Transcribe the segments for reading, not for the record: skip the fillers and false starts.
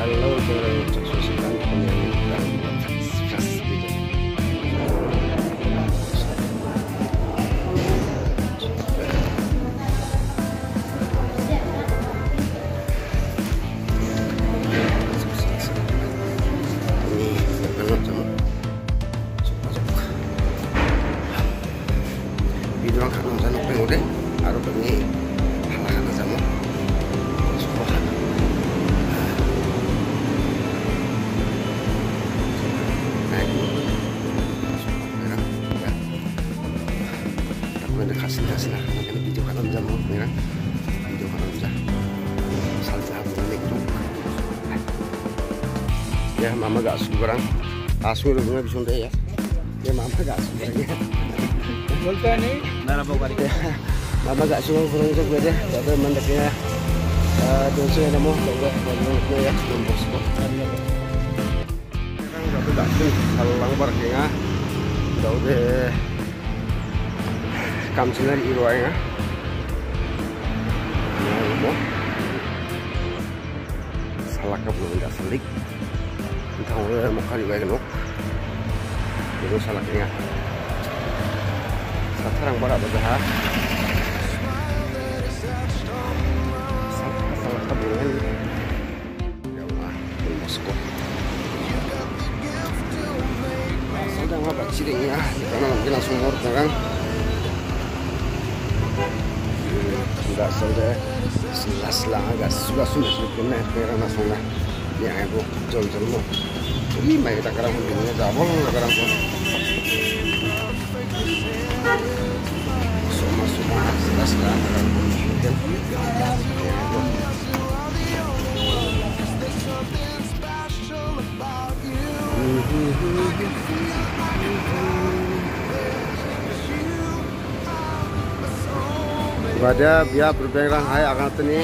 kalau bersusukan penyelidikan sukses gitu. Bilang kan sana pengude, aru pengi halakan sama subhan. Aku kasih lah, karena video kan jam merah, video kan jam. Salsa balik tuh. Ya mama gak kurang, asu udah bisa deh ya. Ya mama gak kurangnya. बोलता नहीं मेरा बाबा mama gak suka kurang itu gue deh, tapi mendeknya dosa yang mau gue ya nombos kok. Sekarang satu dakin kalau langbar kayaknya udah kamsinan iruanya. Mau salah ke belum nggak selik, entah udah mau kali baik nok, itu salah kayaknya. Sekarang barat berdah. Salah kebulan. Ya Allah, Moskow. Sedang apa cirinya? Karena mungkin langsung ngurut kan. Enggak sudah selas lah, agak sudah kena karena langsung lah. Ya aku jol-jol mau. Ini mai kita kerang begini jabol kerang pun. Semua selas lah kerang pun. Pada biar berbengang hai akan teni.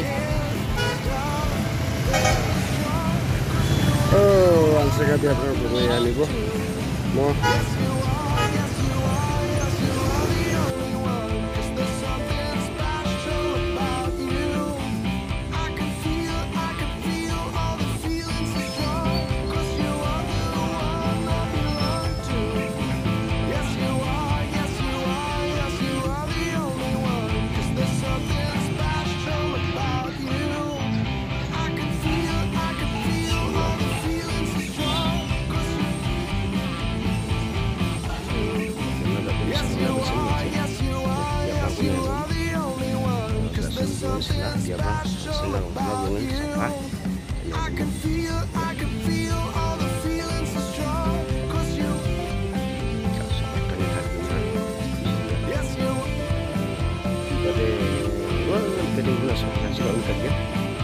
Oh, ansega biar berbengang nih bu. Mau. Dia bang senang ngomongin sofa. Tadi gula sofa juga untuk ya.